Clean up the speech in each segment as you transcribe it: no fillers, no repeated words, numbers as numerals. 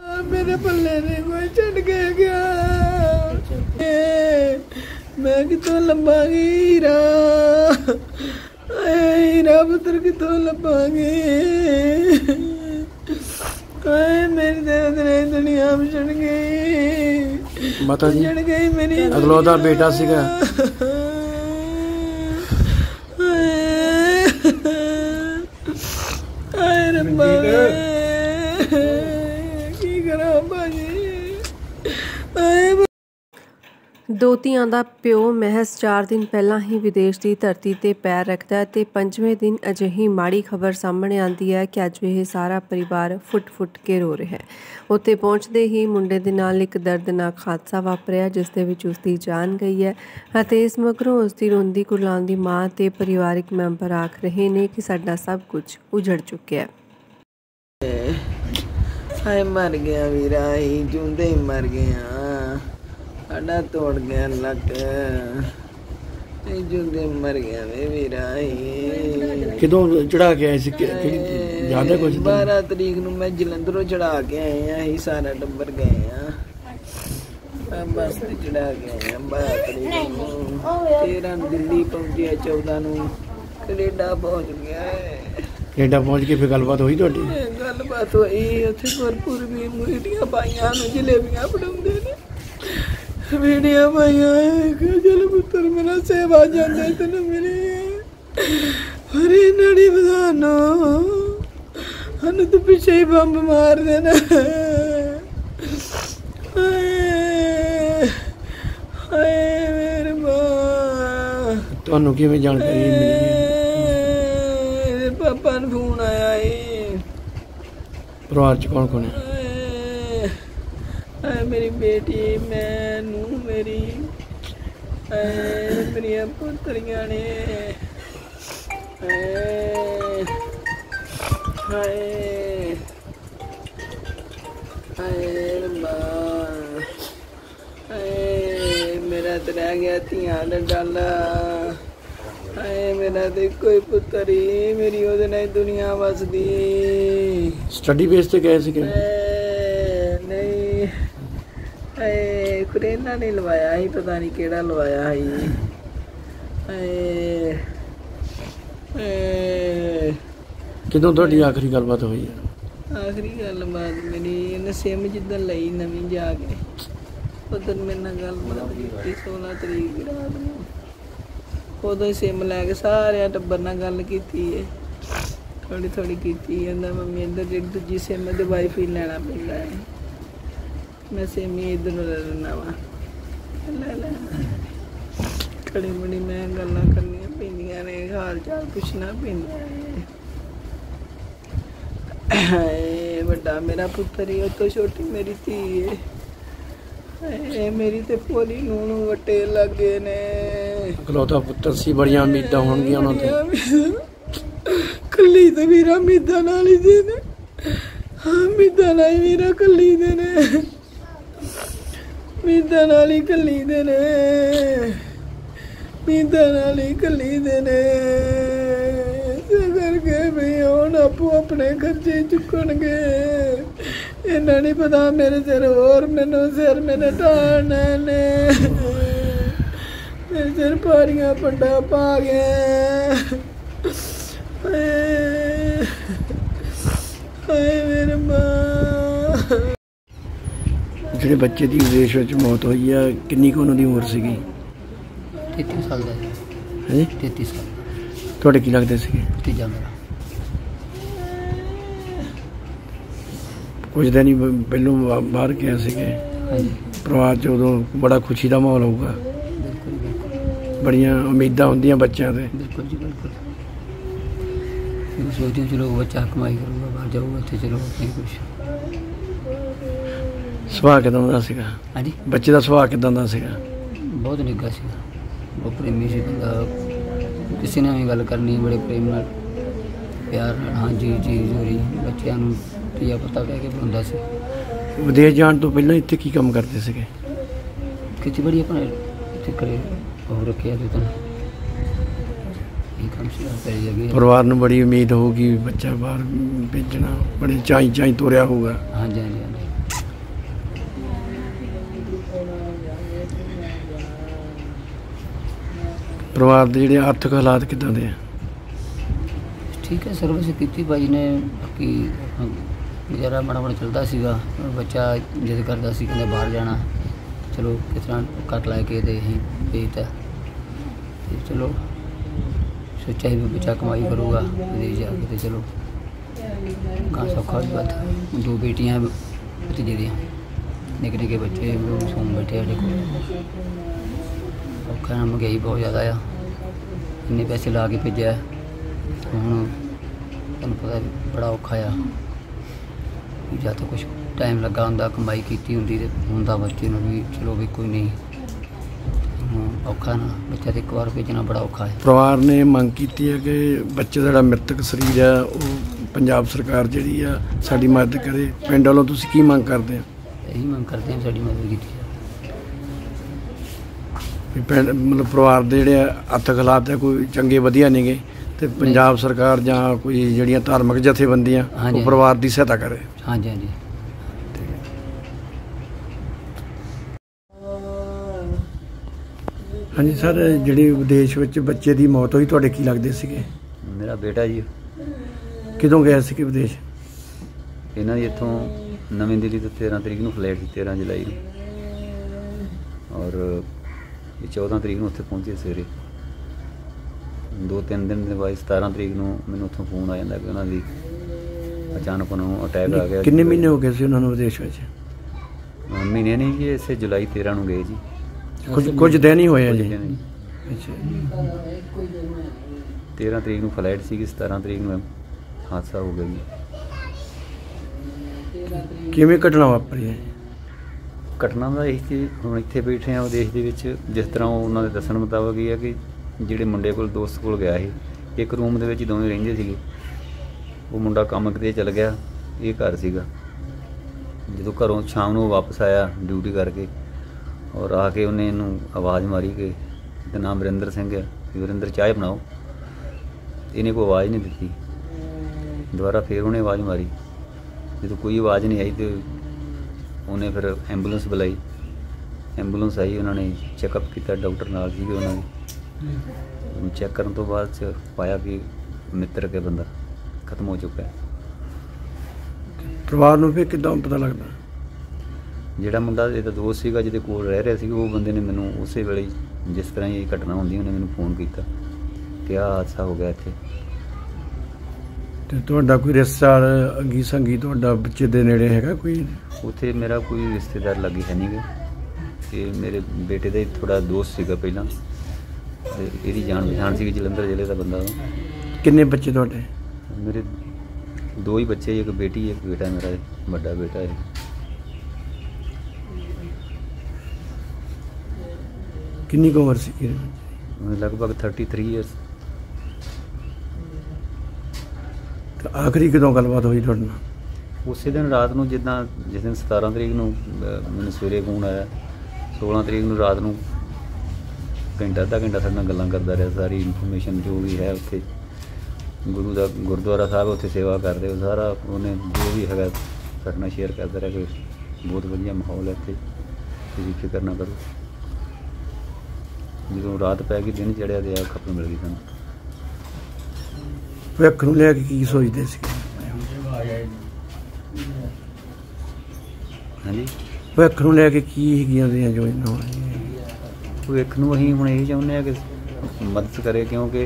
मेरे पल्ले ने कोई छड़ के गया, मैं कितों लभांगी हीरा, हीरा पुत्र कितों लभांगी, मेरी दुनिया में छड़ गई। माता जी छड़ गई मेरी अगलौता बेटा सीगा। ਦੋ ਧੀਆਂ ਦਾ ਪਿਓ ਮਹਿਜ਼ 4 ਦਿਨ ਪਹਿਲਾਂ ਹੀ ਵਿਦੇਸ਼ ਦੀ ਧਰਤੀ 'ਤੇ ਪੈਰ ਰੱਖਦਾ ਹੈ ਅਤੇ 5ਵੇਂ ਦਿਨ ਅਜਿਹੀ ਮਾੜੀ ਖਬਰ ਸਾਹਮਣੇ ਆਉਂਦੀ ਹੈ ਕਿ ਅੱਜ ਇਹ ਸਾਰਾ ਪਰਿਵਾਰ ਫੁੱਟ-ਫੁੱਟ ਕੇ ਰੋ ਰਿਹਾ ਹੈ। ਉੱਥੇ ਪਹੁੰਚਦੇ ਹੀ ਮੁੰਡੇ ਦੇ ਨਾਲ ਇੱਕ ਦਰਦਨਾਕ ਹਾਦਸਾ ਵਾਪਰਿਆ, ਜਿਸ ਦੇ ਵਿੱਚ ਉਸਦੀ ਜਾਨ ਗਈ ਹੈ ਅਤੇ ਇਸ ਮਗਰੋਂ ਉਸਦੀ ਰੋਂਦੀ ਕੁਰਲਾਉਂਦੀ ਮਾਂ ਅਤੇ ਪਰਿਵਾਰਿਕ ਮੈਂਬਰ ਆਖ ਰਹੇ ਨੇ ਕਿ ਸਾਡਾ ਸਭ ਕੁਝ ਉਜੜ ਚੁੱਕਿਆ ਹੈ। ਹਾਏ ਮਰ ਗਿਆ ਵੀਰਾ, ਹੀ ਜਿਉਂਦੇ ਹੀ ਮਰ ਗਿਆ, ਸਾਡਾ ਤੋੜ ਗਿਆ ਲੱਕ, ਜਿਉਂਦੇ ਮਰ ਗਿਆ ਵੇ ਵੀਰਾ। ਕਿਦੋਂ ਚੜਾ ਕੇ ਆਏ ਸੀ, ਯਾਦ ਹੈ ਕੁਝ? 12 ਤਰੀਕ ਨੂੰ ਮੈਂ ਜਲੰਧਰੋਂ ਚੜਾ ਕੇ ਆਏ ਆ, ਅਸੀਂ ਸਾਰਾ ਟੱਬਰ ਗਏ ਆ, ਬੱਸ ਤੇ ਚੜਾ ਕੇ ਆਏ ਆ 12 ਤਰੀਕ ਨੂੰ, 13 ਨੂੰ ਦਿੱਲੀ ਪਹੁੰਚਿਆ, 14 ਨੂੰ ਕੈਨੇਡਾ ਪਹੁੰਚ ਗਿਆ। ਕੈਨੇਡਾ ਪਹੁੰਚ ਕੇ ਫਿਰ ਗੱਲਬਾਤ ਹੋਈ ਤੁਹਾਡੀ? ਗੱਲਬਾਤ ਹੋਈ, ਉੱਥੇ ਭਰਪੂਰ ਵੀ ਮੀਡੀਆਂ ਪਾਈਆਂ ਨੂੰ, ਜਲੇਬੀਆਂ ਫੜਾਉਂਦੇ ਨੇ, ਵੀਡੀਓ ਪਾਈਆਂ, ਚਲ ਪੁੱਤਰ ਮੇਰਾ ਸੇਵਾ ਜਾਂਦੇ ਤੈਨੂੰ ਮਿਲੀ, ਹਰੀ ਨੜੀ ਬਧਾਨੋ ਹਨ ਤੂੰ ਪਿੱਛੇ ਹੀ ਬੰਬ ਮਾਰ ਦੇਣਾ। ਹਾਏ ਮੇਰੇ ਮਾਂ, ਤੁਹਾਨੂੰ ਕਿਵੇਂ ਜਾਣਕਾਰੀ ਮਿਲੀ? ਪਾਪਾ ਨੂੰ ਫੋਨ ਆਇਆ ਏ। ਪਰਿਵਾਰ ਚ ਕੌਣ ਕੌਣ ਹੈ? ਮੇਰੀ ਬੇਟੀ, ਮੈਨੂੰ ਮੇਰੀ ਮੇਰੀਆਂ ਪੁੱਤਰੀਆਂ ਨੇ। ਹਾਏ ਹਾਏ ਹਾਏ ਮਾਂ, ਹਾਏ ਮੇਰਾ ਤੇ ਰਹਿ ਗਿਆ ਧੀਆਂ ਦਾ ਡਾਲਾ, ਹਾਏ ਮੇਰਾ ਤੇ ਕੋਈ ਪੁੱਤਰ ਹੀ, ਮੇਰੀ ਉਹਦੇ ਨਾਲ ਦੁਨੀਆ ਵਸਦੀ। ਸਟੱਡੀ ਬੇਸ ਤੇ ਗਏ ਸੀਗੇ? ਨਹੀਂ, ਹਾਏ ਕਰੇਨਾ ਨੇ ਲਵਾਇਆ ਸੀ, ਪਤਾ ਨਹੀਂ ਕਿਹੜਾ ਲਵਾਇਆ ਸੀ। ਹਾਏ ਕਿਦੋਂ ਤੁਹਾਡੀ ਆਖਰੀ ਗੱਲਬਾਤ ਹੋਈ ਹੈ? ਆਖਰੀ ਗੱਲਬਾਤ ਮੇਰੀ ਇਹਨੇ ਸਿਮ ਜਿੱਦਣ ਲਈ ਨਵੀਂ ਜਾ ਕੇ, ਉਦੋਂ ਮੇਰੇ ਨਾਲ ਗੱਲਬਾਤ ਕੀਤੀ 16 ਤਰੀਕ ਦੀ ਰਾਤ ਨੂੰ, ਉਦੋਂ ਹੀ ਸਿਮ ਲੈ ਕੇ ਸਾਰਿਆਂ ਟੱਬਰ ਨਾਲ ਗੱਲ ਕੀਤੀ ਹੈ, ਥੋੜ੍ਹੀ ਥੋੜ੍ਹੀ ਕੀਤੀ। ਕਹਿੰਦਾ ਮੰਮੀ ਇੱਧਰ ਜਿਹੜੀ ਦੂਜੀ ਸਿਮ ਦੇ ਵਾਈਫਾਈ ਲੈਣਾ ਪੈਂਦਾ ਹੈ, ਮੈਂ ਸਿਮ ਹੀ ਇੱਧਰ ਨੂੰ ਲੈ ਲੈਣਾ ਵਾ, ਲੈ ਲੈ ਖੜੀ ਬੜੀ ਮੈਂ ਗੱਲਾਂ ਕਰਨੀਆਂ ਪੈਂਦੀਆਂ ਨੇ, ਹਾਲ ਚਾਲ ਪੁੱਛਣਾ ਪੈਂਦਾ ਹੈ। ਵੱਡਾ ਮੇਰਾ ਪੁੱਤਰ ਹੀ, ਉਹ ਤੋਂ ਛੋਟੀ ਮੇਰੀ ਧੀ ਹੈ। ਮੇਰੀ ਤੇ ਭੋਲੀ ਨੂੰ ਵੱਟੇ ਲੱਗੇ ਨੇ। ਇਕਲੌਤਾ ਪੁੱਤਰ ਸੀ, ਬੜੀਆਂ ਉਮੀਦਾਂ ਹੋਣਗੀਆਂ ਉਹਨਾਂ ਤੇ। ਕੱਲੀ ਤੇ ਵੀਰਾ ਉਮੀਦਾਂ ਨਾਲ ਹੀ ਦੇ ਨੇ, ਉਮੀਦਾਂ ਨਾਲ ਹੀ ਵੀਰਾ ਕੱਲੀ ਦੇ ਨੇ, ਉਮੀਦਾਂ ਨਾਲ ਹੀ ਕੱਲੀ ਦੇ ਨੇ, ਉਮੀਦਾਂ ਨਾਲ ਹੀ ਕੱਲੀ ਦੇ ਨੇ। ਕਰਕੇ ਵੀ ਹੁਣ ਆਪੋ ਆਪਣੇ ਖਰਚੇ ਚੁੱਕਣਗੇ, ਇਹਨਾਂ ਨਹੀਂ ਪਤਾ ਮੇਰੇ ਸਿਰ ਹੋਰ ਮੈਨੂੰ ਸਿਰ ਮੇਰੇ ਢਾਣ ਨੇ, ਮੇਰੇ ਸਿਰ ਭਾਰੀਆਂ ਪੰਡਾ ਪਾ ਗਏ। ਹਾਏ ਮੇਰੇ ਮਾਂ। ਜਿਹੜੇ ਬੱਚੇ ਦੀ ਵਿਦੇਸ਼ ਵਿੱਚ ਮੌਤ ਹੋਈ ਆ, ਕਿੰਨੀ ਕੁ ਉਹਨਾਂ ਦੀ ਉਮਰ ਸੀਗੀ? 33 ਸਾਲ ਦਾ ਹੈ। 33 ਸਾਲ। ਤੁਹਾਡੇ ਕੀ ਲੱਗਦੇ ਸੀਗੇ? ਤੀਜਾ ਮੇਰਾ। ਕੁਝ ਦਿਨ ਹੀ ਪਹਿਲੋਂ ਬਾਹਰ ਗਿਆ ਸੀਗੇ। ਪਰਿਵਾਰ 'ਚ ਉਦੋਂ ਬੜਾ ਖੁਸ਼ੀ ਦਾ ਮਾਹੌਲ ਹੋਊਗਾ। ਬਿਲਕੁਲ ਬਿਲਕੁਲ, ਬੜੀਆਂ ਉਮੀਦਾਂ ਹੁੰਦੀਆਂ ਬੱਚਿਆਂ 'ਤੇ। ਬਿਲਕੁਲ ਜੀ ਬਿਲਕੁਲ। ਸੋਚਦੇ ਚਲੋ ਬੱਚਾ ਕਮਾਈ ਕਰੂਗਾ, ਬਾਹਰ ਜਾਊਗਾ, ਇੱਥੇ ਚਲੋ ਨਹੀਂ ਕੁਛ। ਸੁਭਾਅ ਕਿੱਦਾਂ ਦਾ ਸੀਗਾ? ਹਾਂਜੀ, ਬੱਚੇ ਦਾ ਸੁਭਾਅ ਕਿੱਦਾਂ ਦਾ ਸੀਗਾ? ਬਹੁਤ ਨਿੱਘਾ ਸੀਗਾ, ਬਹੁਤ ਪ੍ਰੇਮੀ ਸੀ ਬੰਦਾ, ਕਿਸੇ ਨਾਲ ਵੀ ਗੱਲ ਕਰਨੀ ਬੜੇ ਪ੍ਰੇਮ ਨਾਲ, ਪਿਆਰ ਨਾਲ, ਹਾਂਜੀ ਜੀ ਜ਼ਰੂਰੀ। ਬੱਚਿਆਂ ਨੂੰ ਧੀਆ ਪੁੱਤਾਂ ਕਹਿ ਕੇ ਬੁਲਾਉਂਦਾ ਸੀ। ਵਿਦੇਸ਼ ਜਾਣ ਤੋਂ ਪਹਿਲਾਂ ਇੱਥੇ ਕੀ ਕੰਮ ਕਰਦੇ ਸੀਗੇ? ਖੇਤੀਬਾੜੀ ਆਪਣਾ ਇੱਥੇ ਕਰੇ ਉਹ ਰੱਖਿਆ ਤੇ ਤਾਂ ਇਹ ਕੰਮ ਸੀ ਪੈ ਜਾਵੇ। ਪਰਿਵਾਰ ਨੂੰ ਬੜੀ ਉਮੀਦ ਹੋਊਗੀ ਬੱਚਾ ਬਾਹਰ ਭੇਜਣਾ, ਬੜੇ ਚਾਈ ਤੋਰਿਆ ਹੋਊਗਾ। ਹਾਂਜੀ ਹਾਂਜੀ ਹਾਂਜੀ। ਪਰਿਵਾਰ ਦੇ ਜਿਹੜੇ ਆਰਥਿਕ ਹਾਲਾਤ ਕਿੱਦਾਂ ਦੇ ਆ? ਠੀਕ ਹੈ, ਸਰਵਿਸ ਕੀਤੀ ਭਾਜੀ ਨੇ, ਬਾਕੀ ਗੁਜ਼ਾਰਾ ਮਾੜਾ ਮਾੜਾ ਚੱਲਦਾ ਸੀਗਾ। ਬੱਚਾ ਜਿੱਦ ਕਰਦਾ ਸੀ, ਕਹਿੰਦਾ ਬਾਹਰ ਜਾਣਾ, ਚਲੋ ਕਿਸ ਤਰ੍ਹਾਂ ਕੱਟ ਲੈ ਕੇ ਤੇ ਅਸੀਂ ਭੇਜਤਾ। ਤੇ ਚਲੋ ਸੋਚਿਆ ਸੀ ਵੀ ਬੱਚਾ ਕਮਾਈ ਕਰੂਗਾ ਵਿਦੇਸ਼ ਜਾ ਕੇ, ਤੇ ਚਲੋ ਕਾਂ ਸੌਖਾ ਵੀ ਬਾਤ। 2 ਬੇਟੀਆਂ ਭਤੀਜੇ ਦੀਆਂ, ਨਿੱਕੇ ਨਿੱਕੇ ਬੱਚੇ ਸੌਂ ਬੈਠੇ ਸਾਡੇ ਕੋਲ। ਔਖਾ ਨਾ, ਮਹਿੰਗਾਈ ਬਹੁਤ ਜ਼ਿਆਦਾ ਆ, ਇੰਨੇ ਪੈਸੇ ਲਾ ਕੇ ਭੇਜਿਆ, ਹੁਣ ਤੁਹਾਨੂੰ ਪਤਾ ਬੜਾ ਔਖਾ ਆ। ਜਦ ਤੱਕ ਕੁਛ ਟਾਈਮ ਲੱਗਾ ਹੁੰਦਾ, ਕਮਾਈ ਕੀਤੀ ਹੁੰਦੀ ਤੇ ਹੁੰਦਾ ਬੱਚੇ ਨੂੰ ਵੀ ਚਲੋ ਵੀ ਕੋਈ ਨਹੀਂ। ਔਖਾ ਨਾ, ਬੱਚਾ ਤੇ ਇੱਕ ਵਾਰ ਭੇਜਣਾ ਬੜਾ ਔਖਾ ਹੈ। ਪਰਿਵਾਰ ਨੇ ਮੰਗ ਕੀਤੀ ਹੈ ਕਿ ਬੱਚੇ ਦਾ ਜਿਹੜਾ ਮ੍ਰਿਤਕ ਸਰੀਰ ਆ ਉਹ ਪੰਜਾਬ ਸਰਕਾਰ ਜਿਹੜੀ ਆ ਸਾਡੀ ਮਦਦ ਕਰੇ। ਪਿੰਡ ਵੱਲੋਂ ਤੁਸੀਂ ਕੀ ਮੰਗ ਕਰਦੇ ਆ? ਇਹੀ ਮੰਗ ਕਰਦੇ ਹਾਂ ਸਾਡੀ ਮਦਦ ਕੀਤੀ ਜਾਵੇ। ਵੀ ਪਿੰਡ ਮਤਲਬ ਪਰਿਵਾਰ ਦੇ ਜਿਹੜੇ ਆਰਥਿਕ ਹਾਲਾਤ ਆ ਕੋਈ ਚੰਗੇ ਵਧੀਆ ਨਹੀਂ ਗੇ, ਤੇ ਪੰਜਾਬ ਸਰਕਾਰ ਜਾਂ ਕੋਈ ਜਿਹੜੀਆਂ ਧਾਰਮਿਕ ਜਥੇਬੰਦੀਆਂ ਉਹ ਪਰਿਵਾਰ ਦੀ ਸਹਾਇਤਾ ਕਰੇ। ਹਾਂਜੀ ਹਾਂਜੀ। ਹਾਂਜੀ ਸਰ, ਜਿਹੜੀ ਵਿਦੇਸ਼ ਵਿੱਚ ਬੱਚੇ ਦੀ ਮੌਤ ਹੋਈ, ਤੁਹਾਡੇ ਕੀ ਲੱਗਦੇ ਸੀਗੇ? ਮੇਰਾ ਬੇਟਾ ਜੀ। ਕਿਦੋਂ ਗਏ ਸੀਗੇ ਵਿਦੇਸ਼? ਇਹਨਾਂ ਦੀ ਇੱਥੋਂ ਨਵੀਂ ਦਿੱਲੀ ਤੋਂ 13 ਤਰੀਕ ਨੂੰ ਫਲਾਈਟ ਸੀ, 13 ਜੁਲਾਈ ਨੂੰ, ਔਰ ਇਹ 14 ਤਰੀਕ ਨੂੰ ਉੱਥੇ ਪਹੁੰਚੇ ਸਵੇਰੇ। 2-3 ਦਿਨ ਦੇ ਬਾਅਦ 17 ਤਰੀਕ ਨੂੰ ਮੈਨੂੰ ਉੱਥੋਂ ਫੋਨ ਆ ਜਾਂਦਾ ਕਿ ਉਹਨਾਂ ਦੀ ਅਚਾਨਕ ਉਹਨਾਂ ਨੂੰ ਅਟੈਕ ਆ ਗਿਆ। ਕਿੰਨੇ ਮਹੀਨੇ ਹੋ ਗਏ ਸੀ ਉਹਨਾਂ ਨੂੰ ਵਿਦੇਸ਼ ਵਿੱਚ? ਮਹੀਨੇ ਨਹੀਂ ਜੀ, ਇਸੇ ਜੁਲਾਈ 13 ਨੂੰ ਗਏ ਜੀ। ਕੁਝ ਦਿਨ ਹੀ ਹੋਏ ਆ ਜੀ। ਅੱਛਾ। 13 ਤਰੀਕ ਨੂੰ ਫਲਾਈਟ ਸੀਗੀ, 17 ਤਰੀਕ ਨੂੰ ਹਾਦਸਾ ਹੋ ਗਿਆ ਜੀ। ਕਿਵੇਂ ਘਟਨਾ ਵਾਪਰੀ ਹੈ? ਘਟਨਾ ਦਾ ਇਹ ਕਿ ਹੁਣ ਇੱਥੇ ਬੈਠੇ ਹਾਂ ਵਿਦੇਸ਼ ਦੇ ਵਿੱਚ, ਜਿਸ ਤਰ੍ਹਾਂ ਉਹਨਾਂ ਦੇ ਦੱਸਣ ਮੁਤਾਬਕ ਇਹ ਹੈ ਕਿ ਜਿਹੜੇ ਮੁੰਡੇ ਕੋਲ ਦੋਸਤ ਕੋਲ ਗਿਆ ਸੀ, ਇੱਕ ਰੂਮ ਦੇ ਵਿੱਚ ਹੀ ਦੋਵੇਂ ਰਹਿੰਦੇ ਸੀਗੇ। ਉਹ ਮੁੰਡਾ ਕੰਮ ਕਿਤੇ ਚਲ ਗਿਆ, ਇਹ ਘਰ ਸੀਗਾ। ਜਦੋਂ ਘਰੋਂ ਸ਼ਾਮ ਨੂੰ ਵਾਪਸ ਆਇਆ ਡਿਊਟੀ ਕਰਕੇ, ਔਰ ਆ ਕੇ ਉਹਨੇ ਇਹਨੂੰ ਆਵਾਜ਼ ਮਾਰੀ ਕਿ ਇਹਦਾ ਨਾਮ ਵਰਿੰਦਰ ਸਿੰਘ ਹੈ, ਵਰਿੰਦਰ ਚਾਹ ਬਣਾਓ। ਇਹਨੇ ਕੋਈ ਆਵਾਜ਼ ਨਹੀਂ ਦਿੱਤੀ। ਦੁਬਾਰਾ ਫਿਰ ਉਹਨੇ ਆਵਾਜ਼ ਮਾਰੀ, ਜਦੋਂ ਕੋਈ ਆਵਾਜ਼ ਨਹੀਂ ਆਈ ਤੇ ਉਹਨੇ ਫਿਰ ਐਂਬੂਲੈਂਸ ਬੁਲਾਈ। ਐਂਬੂਲੈਂਸ ਆਈ, ਉਹਨਾਂ ਨੇ ਚੈੱਕਅਪ ਕੀਤਾ, ਡਾਕਟਰ ਨਾਲ ਸੀਗੇ ਉਹਨਾਂ ਦੇ। ਚੈੱਕ ਕਰਨ ਤੋਂ ਬਾਅਦ 'ਚ ਪਾਇਆ ਕਿ ਮਿੱਤਰ ਕੇ ਬੰਦਾ ਖਤਮ ਹੋ ਚੁੱਕਾ ਹੈ। ਪਰਿਵਾਰ ਨੂੰ ਫਿਰ ਕਿੱਦਾਂ ਪਤਾ ਲੱਗਦਾ? ਜਿਹੜਾ ਮੁੰਡਾ ਇਹਦਾ ਦੋਸਤ ਸੀਗਾ, ਜਿਹਦੇ ਕੋਲ ਰਹਿ ਰਿਹਾ ਸੀ, ਉਹ ਬੰਦੇ ਨੇ ਮੈਨੂੰ ਉਸੇ ਵੇਲੇ ਜਿਸ ਤਰ੍ਹਾਂ ਹੀ ਇਹ ਘਟਨਾ ਹੁੰਦੀ ਉਹਨੇ ਮੈਨੂੰ ਫੋਨ ਕੀਤਾ ਕਿ ਆਹ ਹਾਦਸਾ ਹੋ ਗਿਆ ਇੱਥੇ। ਤੇ ਤੁਹਾਡਾ ਕੋਈ ਰਿਸ਼ਤੇਦਾਰ ਅੰਗੀ ਸੰਗੀ ਤੁਹਾਡਾ ਬੱਚੇ ਦੇ ਨੇੜੇ ਹੈਗਾ ਕੋਈ? ਉੱਥੇ ਮੇਰਾ ਕੋਈ ਰਿਸ਼ਤੇਦਾਰ ਲੱਗੇ ਹੈ ਨਹੀਂ ਗੇ, ਤੇ ਮੇਰੇ ਬੇਟੇ ਦਾ ਹੀ ਥੋੜ੍ਹਾ ਦੋਸਤ ਸੀਗਾ ਪਹਿਲਾਂ, ਤੇ ਇਹਦੀ ਜਾਣ ਪਛਾਣ ਸੀਗੀ, ਜਲੰਧਰ ਜ਼ਿਲ੍ਹੇ ਦਾ ਬੰਦਾ ਉਹ। ਕਿੰਨੇ ਬੱਚੇ ਤੁਹਾਡੇ? ਮੇਰੇ 2 ਹੀ ਬੱਚੇ, ਇੱਕ ਬੇਟੀ ਇੱਕ ਬੇਟਾ, ਮੇਰਾ ਵੱਡਾ ਬੇਟਾ ਹੈ। ਕਿੰਨੀ ਕੁ ਉਮਰ ਸੀ? ਲਗਭਗ 33 ਇਅਰਸ। ਆਖਰੀ ਕਦੋਂ ਗੱਲਬਾਤ ਹੋਈ ਤੁਹਾਡੇ ਨਾਲ? ਉਸੇ ਦਿਨ ਰਾਤ ਨੂੰ, ਜਿੱਦਾਂ ਜਿਸ ਦਿਨ 17 ਤਰੀਕ ਨੂੰ ਮੈਨੂੰ ਸਵੇਰੇ ਫੋਨ ਆਇਆ, 16 ਤਰੀਕ ਨੂੰ ਰਾਤ ਨੂੰ ਅੱਧਾ ਘੰਟਾ ਸਾਡੇ ਨਾਲ ਗੱਲਾਂ ਕਰਦਾ ਰਿਹਾ। ਸਾਰੀ ਇਨਫੋਰਮੇਸ਼ਨ ਜੋ ਵੀ ਹੈ ਉੱਥੇ ਗੁਰੂ ਦਾ ਗੁਰਦੁਆਰਾ ਸਾਹਿਬ ਉੱਥੇ ਸੇਵਾ ਕਰਦੇ ਉਹ ਸਾਰਾ ਉਹਨੇ ਜੋ ਵੀ ਹੈਗਾ ਸਾਡੇ ਨਾਲ ਸ਼ੇਅਰ ਕਰਦਾ ਰਿਹਾ ਕਿ ਬਹੁਤ ਵਧੀਆ ਮਾਹੌਲ ਹੈ ਇੱਥੇ, ਤੁਸੀਂ ਫਿਕਰ ਨਾ ਕਰੋ। ਜਦੋਂ ਰਾਤ ਪੈ ਗਈ, ਦਿਨ ਚੜ੍ਹਿਆ ਤੇ ਆ ਖਬਰ ਮਿਲ ਗਈ ਸਾਨੂੰ। ਭਵਿੱਖ ਨੂੰ ਲੈ ਕੇ ਕੀ ਸੋਚਦੇ ਸੀ? ਹਾਂਜੀ, ਭਵਿੱਖ ਨੂੰ ਲੈ ਕੇ ਕੀ ਹੈਗੀਆਂ ਉਹਦੀਆਂ ਯੋਜਨਾਵਾਂ? ਭਵਿੱਖ ਨੂੰ ਅਸੀਂ ਹੁਣ ਇਹ ਚਾਹੁੰਦੇ ਹਾਂ ਕਿ ਮਦਦ ਕਰੇ, ਕਿਉਂਕਿ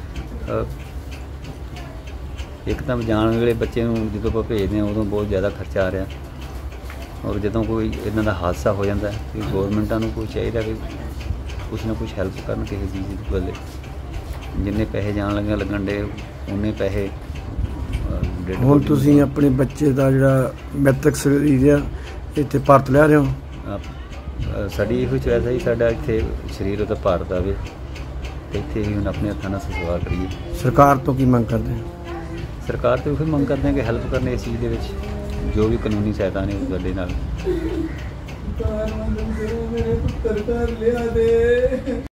ਇੱਕ ਤਾਂ ਜਾਣ ਵੇਲੇ ਬੱਚੇ ਨੂੰ ਜਦੋਂ ਆਪਾਂ ਭੇਜਦੇ ਹਾਂ ਉਦੋਂ ਬਹੁਤ ਜ਼ਿਆਦਾ ਖਰਚਾ ਆ ਰਿਹਾ, ਔਰ ਜਦੋਂ ਕੋਈ ਇੱਦਾਂ ਦਾ ਹਾਦਸਾ ਹੋ ਜਾਂਦਾ ਕਿ ਗੌਰਮੈਂਟਾਂ ਨੂੰ ਕੋਈ ਚਾਹੀਦਾ ਕਿ ਕੁਛ ਨਾ ਕੁਛ ਹੈਲਪ ਕਰਨ ਕਿਸੇ ਚੀਜ਼ ਦੀ ਵੱਲ। ਜਿੰਨੇ ਪੈਸੇ ਜਾਣ ਲੱਗਣ ਡੇ ਉਨੇ ਪੈਸੇ ਹੁਣ ਤੁਸੀਂ ਆਪਣੇ ਬੱਚੇ ਦਾ ਜਿਹੜਾ ਮ੍ਰਿਤਕ ਸਰੀਰ ਆ ਇੱਥੇ ਭਾਰਤ ਲਿਆ ਰਹੇ ਹੋ? ਸਾਡੀ ਇਹੋ ਚੋਇਸ ਹੈ ਜੀ, ਸਾਡਾ ਇੱਥੇ ਸਰੀਰ ਉਹਦਾ ਭਾਰਤ ਆਵੇ ਅਤੇ ਇੱਥੇ ਹੀ ਹੁਣ ਆਪਣੇ ਹੱਥਾਂ ਨਾਲ ਸੰਸਕਾਰ ਕਰੀਏ। ਸਰਕਾਰ ਤੋਂ ਕੀ ਮੰਗ ਕਰਦੇ? ਸਰਕਾਰ ਤੋਂ ਇਹੋ ਮੰਗ ਕਰਦੇ ਹਾਂ ਕਿ ਹੈਲਪ ਕਰਨ ਇਸ ਚੀਜ਼ ਦੇ ਵਿੱਚ, ਜੋ ਵੀ ਕਾਨੂੰਨੀ ਸਹਾਇਤਾ ਨੇ ਸਾਡੇ ਨਾਲ।